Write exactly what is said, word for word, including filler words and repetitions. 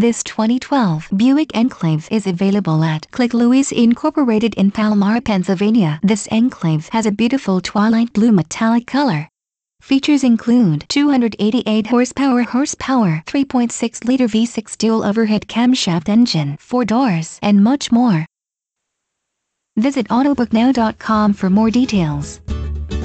This twenty twelve Buick Enclave is available at Klick Lewis Incorporated in Palmyra, Pennsylvania. This Enclave has a beautiful twilight blue metallic color. Features include two hundred eighty-eight horsepower horsepower, three point six liter V six dual overhead camshaft engine, four doors, and much more. Visit autobook now dot com for more details.